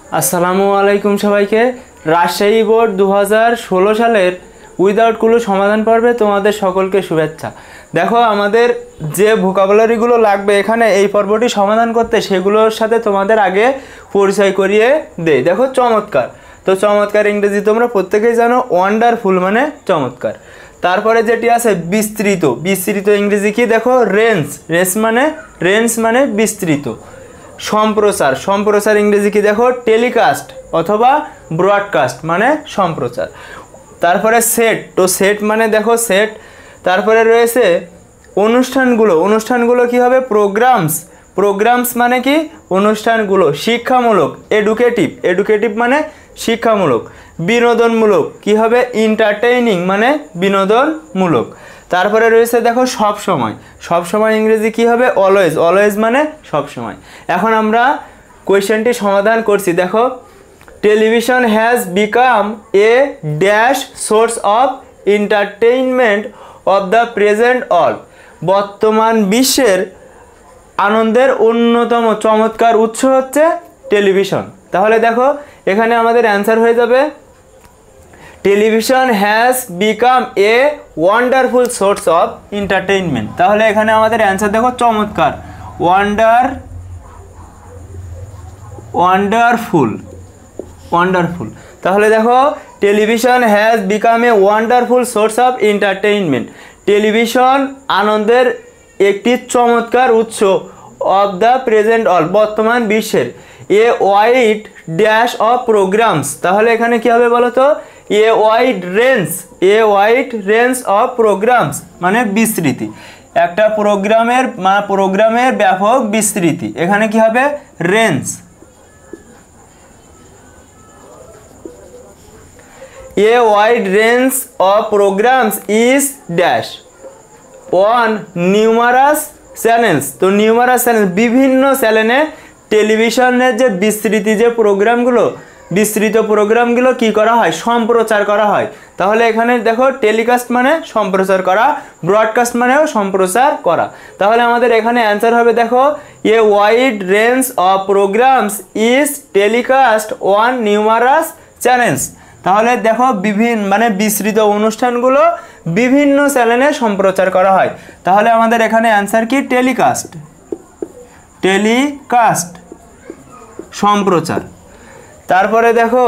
আসসালামু আলাইকুম সবাইকে। রাজশাহী বোর্ড 2016 সালের উইদাউট ক্লু সমাধান পর্বে তোমাদের সকলকে শুভেচ্ছা। দেখো, আমাদের যে ভোকাবুলারিগুলো লাগবে এখানে এই পর্বটি সমাধান করতে, সেগুলোর সাথে তোমাদের আগে পরিচয় করিয়ে দেই। দেখো, চমৎকার। তো চমৎকার ইংরেজি তোমরা প্রত্যেকেই জানো, ওয়ান্ডারফুল মানে চমৎকার। তারপরে যেটি আছে বিস্তৃত, বিস্তৃত ইংরেজি কি? দেখো, রেঞ্জ মানে বিস্তৃত। সম্প্রচার, সম্প্রচার ইংরেজি কি? দেখো, টেলিকাস্ট অথবা ব্রডকাস্ট মানে সম্প্রচার। তারপরে সেট, তো সেট মানে দেখো সেট। তারপরে রয়েছে অনুষ্ঠানগুলো, অনুষ্ঠানগুলো কি হবে? প্রোগ্রামস মানে কি? অনুষ্ঠানগুলো। শিক্ষামূলক, এডুকেটিভ মানে শিক্ষামূলক। বিনোদনমূলক কি হবে? এন্টারটেইনিং মানে বিনোদনমূলক। তারপরে রয়েছে দেখো সবসময় ইংরেজি কি হবে? অলওয়েজ মানে সবসময়। এখন আমরা কোয়েশ্চেনটি সমাধান করছি। দেখো, television has become a dash source of entertainment of the present all. বর্তমান বিশ্বের আনন্দের অন্যতম চমৎকার উৎস হচ্ছে টেলিভিশন। তাহলে দেখো, এখানে আমাদের অ্যান্সার হয়ে যাবে television has become a wonderful source of entertainment. তাহলে এখানে আমাদের অ্যান্সার দেখো, চমৎকার, ওয়ান্ডারফুল। তাহলে দেখো, television has become a wonderful source of entertainment. Television আনন্দের একটি চমৎকার উৎস অফ দ্য প্রেজেন্ট অল, বর্তমান বিশ্বের। A wide dash of programs. তাহলে এখানে কি হবে বলো তো? A wide range of programs মানে বিস্তৃতি। একটা প্রোগ্রামের ব্যাপক বিস্তৃতি। এখানে কি হবে? Range. A wide range of programs is dash on numerous channels. তো নিউমারাস চ্যানেল, বিভিন্ন চ্যানেলে টেলিভিশনের যে বিস্তৃত প্রোগ্রামগুলো কি করা হয়? সম্প্রচার করা হয়। তাহলে এখানে দেখো, টেলিকাস্ট মানে সম্প্রচার করা, ব্রডকাস্ট মানেও সম্প্রচার করা। তাহলে আমাদের এখানে অ্যান্সার হবে দেখো, a wide range of programs is telecast on numerous channels. তাহলে দেখো, বিস্তৃত অনুষ্ঠানগুলো বিভিন্ন চ্যানেলে সম্প্রচার করা হয়। তাহলে আমাদের এখানে অ্যান্সার কি? টেলিকাস্ট সম্প্রচার। তারপরে দেখো,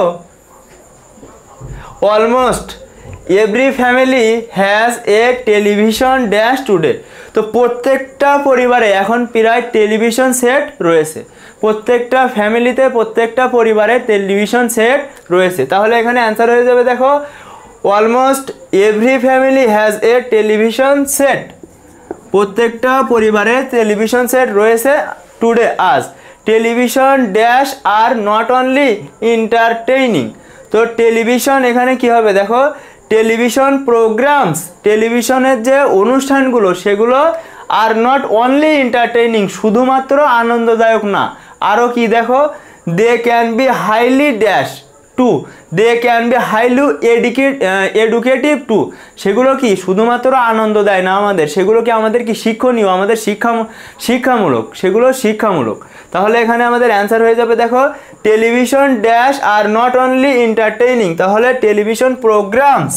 almost every family has a television dash today. তো প্রত্যেকটা পরিবারে এখন প্রায় টেলিভিশন সেট রয়েছে। প্রত্যেকটা ফ্যামিলিতে, প্রত্যেকটা পরিবারে টেলিভিশন সেট রয়েছে। তাহলে এখানে অ্যান্সার হয়ে যাবে দেখো, almost every family has a television set. প্রত্যেকটা পরিবারে টেলিভিশন সেট রয়েছে। টুডে আজ। Television dash are not only entertaining. তো টেলিভিশন এখানে কি হবে? দেখো, টেলিভিশন প্রোগ্রামস, টেলিভিশনের যে অনুষ্ঠানগুলো সেগুলো আর নট অনলি এন্টারটেইনিং, শুধুমাত্র আনন্দদায়ক না, আরও কি? দেখো, they can be highly dash too, they can be highly educative too. সেগুলো কি শুধুমাত্র আনন্দ দেয় না আমাদের, সেগুলো কি আমাদের কি শিক্ষণীয়, আমাদের শিক্ষামূলক, সেগুলো শিক্ষামূলক। তাহলে এখানে আমাদের অ্যান্সার হয়ে যাবে দেখো, television dash are not only entertaining. তাহলে television programs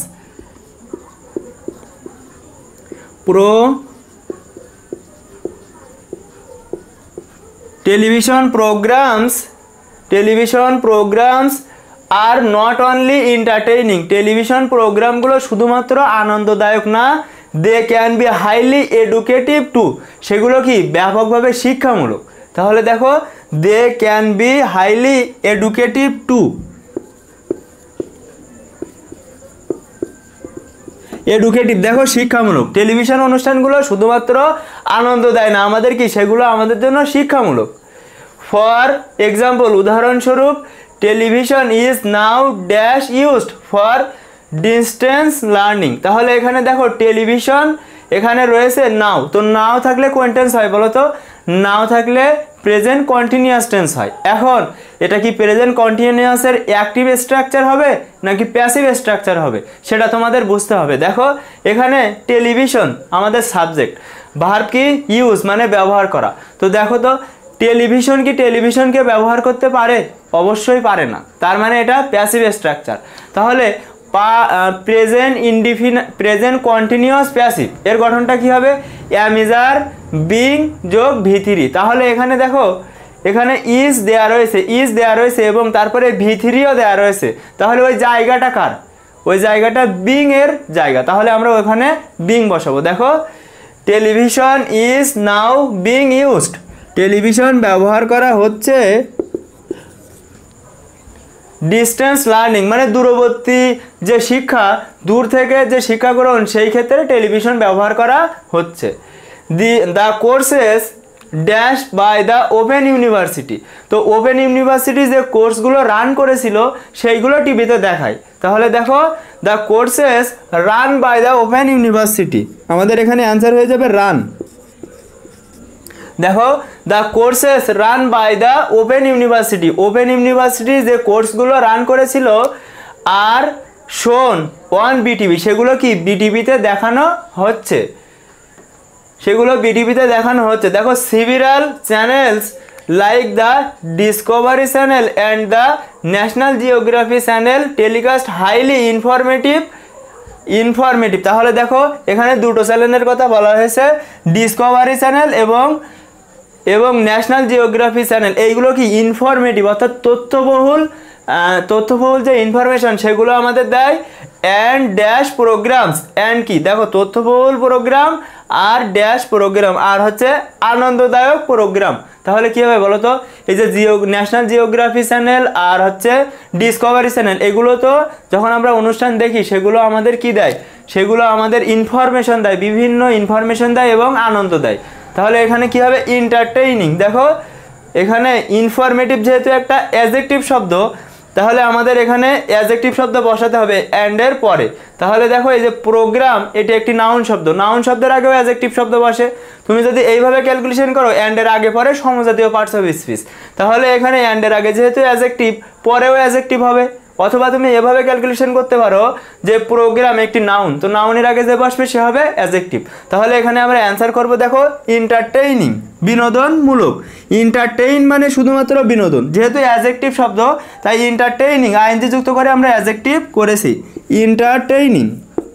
are not only entertaining. Television প্রোগ্রামগুলো শুধুমাত্র আনন্দদায়ক না, they can be highly educative too, সেগুলো কি ব্যাপকভাবে শিক্ষামূলক। তাহলে দেখো, they can be highly educative too. Educative দেখো, শিক্ষামূলক। টেলিভিশন অনুষ্ঠানগুলো শুধুমাত্র আনন্দ দেয় না আমাদের, কি সেগুলো আমাদের জন্য শিক্ষামূলক। ফর এক্সাম্পল, উদাহরণস্বরূপ, television is now dash used for distance learning. তাহলে এখানে দেখো, টেলিভিশন এখানে রয়েছে নাও। তো নাও থাকলে কোন টেন্স হয় বলো তো? নাও থাকলে প্রেজেন্ট কন্টিনিউয়াস টেন্স হয়। এখন এটা কি প্রেজেন্ট কন্টিনিউয়াসের অ্যাক্টিভ স্ট্রাকচার হবে নাকি প্যাসিভ স্ট্রাকচার হবে, সেটা তোমাদের বুঝতে হবে। দেখো, এখানে টেলিভিশন আমাদের সাবজেক্ট, ভার্ব কি? ইউজ মানে ব্যবহার করা। তো দেখো তো, টেলিভিশন কি টেলিভিশনকে ব্যবহার করতে পারে? অবশ্যই পারে না, তার মানে এটা প্যাসিভ স্ট্রাকচার। তাহলে প্রেজেন্ট কন্টিনিউয়াস প্যাসিভ এর গঠনটা কি হবে? এম ইজ আর বিং যোগ ভি3। তাহলে এখানে দেখো এখানে ইজ দেয়া রয়েছে এবং তারপরে ভি3ও দেয়া রয়েছে। তাহলে ওই জায়গাটা কার? ওই জায়গাটা বিং এর জায়গা। তাহলে আমরা ওখানে বিং বসাবো। দেখো television is now being used, television ব্যবহার করা হচ্ছে। ডিস্টেন্স লার্নিং মানে দূরবর্তী যে শিক্ষা, দূর থেকে যে শিক্ষা গ্রহণ, সেই ক্ষেত্রে টেলিভিশন ব্যবহার করা হচ্ছে। The courses dash by the open university, তো ওপেন ইউনিভার্সিটি যে কোর্সগুলো রান করেছিল সেইগুলো টিভিতে দেখায়। তাহলে দেখো the courses run by the open university, আমাদের এখানে অ্যান্সার হয়ে যাবে রান। দেখো the courses run by the open university, open university যে কোর্সগুলো রান করেছিল আর শোন অন বিটিভি, সেগুলো কি বিটিভিতে দেখানো হচ্ছে, সেগুলো বিটিভিতে দেখানো হচ্ছে। দেখো several channels like the Discovery Channel and the National Geography Channel telecast highly informative. তাহলে দেখো এখানে দুটো চ্যানেলের কথা বলা হয়েছে, ডিসকভারি চ্যানেল এবং ন্যাশনাল জিওগ্রাফি চ্যানেল। এইগুলো কি ইনফরমেটিভ অর্থাৎ তথ্যবহুল যে ইনফরমেশন সেগুলো আমাদের দেয়। অ্যান্ড ড্যাশ প্রোগ্রামস, অ্যান্ড কি দেখো তথ্যবহুল প্রোগ্রাম আর ড্যাশ প্রোগ্রাম আর হচ্ছে আনন্দদায়ক প্রোগ্রাম। তাহলে কী হবে বলো তো? এই যে ন্যাশনাল জিওগ্রাফি চ্যানেল আর হচ্ছে ডিসকভারি চ্যানেল, এগুলো তো যখন আমরা অনুষ্ঠান দেখি সেগুলো আমাদের কি দেয়? সেগুলো আমাদের ইনফরমেশন দেয়, বিভিন্ন ইনফরমেশন দেয় এবং আনন্দ দেয়। তাহলে এখানে কি হবে? এন্টারটেইনিং। দেখো এখানে ইনফরমেটিভ যেহেতু একটা অ্যাডজেক্টিভ শব্দ, তাহলে আমাদের এখানে অ্যাডজেক্টিভ শব্দ বসাতে হবে অ্যান্ডের পরে। তাহলে দেখো এই যে প্রোগ্রাম, এটি একটি নাউন শব্দ, নাউন শব্দের আগেও অ্যাডজেক্টিভ শব্দ বসে। তুমি যদি এইভাবে ক্যালকুলেশন করো অ্যান্ডের আগে পরে সমজাতীয় পার্টস অফ স্পিচ, তাহলে এখানে অ্যান্ডের আগে যেহেতু অ্যাডজেক্টিভ, পরেও অ্যাডজেক্টিভ হবে। অথবা তুমি এভাবে ক্যালকুলেশন করতে পারো যে প্রোগ্রাম একটি নাউন, তো নাউনের আগে যে বসবে সে হবে অ্যাডজেক্টিভ। তাহলে এখানে আমরা অ্যান্সার করব দেখো এন্টারটেইনিং, বিনোদনমূলক। এন্টারটেইন মানে শুধুমাত্র বিনোদন, যেহেতু অ্যাডজেক্টিভ শব্দ তাই এন্টারটেইনিং আইএনজি যুক্ত করে আমরা অ্যাডজেক্টিভ করেছি। এন্টারটেইনিং,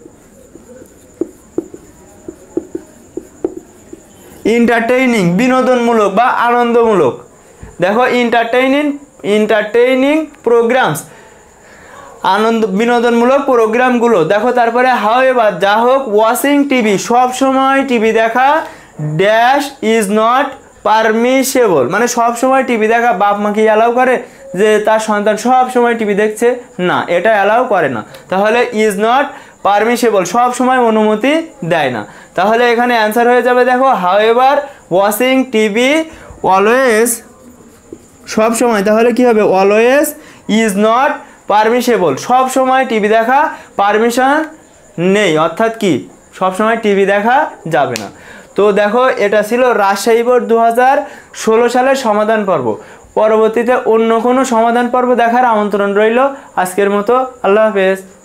এন্টারটেইনিং বিনোদনমূলক বা আনন্দমূলক। দেখো এন্টারটেইনিং প্রোগ্রামস, বিনোদনমূলক প্রোগ্রামগুলো। দেখো তারপরে হাউএভার যা হোক, ওয়াচিং টিভি সব সময় টিভি দেখা, ড্যাশ ইজ নট পারমিসেবল মানে সব সময় টিভি দেখা বাপ মা কি অ্যালাউ করে যে তার সন্তান সব সময় টিভি দেখছে? না, এটা অ্যালাউ করে না। তাহলে ইজ নট পারমিসেবল সব সময় অনুমতি দেয় না। তাহলে এখানে অ্যান্সার হয়ে যাবে দেখো হাউএভার ওয়াচিং টিভি অলওয়েজ, সব সময়। তাহলে কি হবে? অলওয়েজ ইজ নট পারমিসেবল, সব সময় টিভি দেখা পারমিশন নেই, অর্থাৎ কি সব সময় টিভি দেখা যাবে না। তো দেখো এটা ছিল রাজশাহী বোর্ড 2016 সালের সমাধান পর্ব। পরবর্তীতে অন্য কোনো সমাধান পর্ব দেখার আমন্ত্রণ রইল। আজকের মতো আল্লাহ হাফেজ।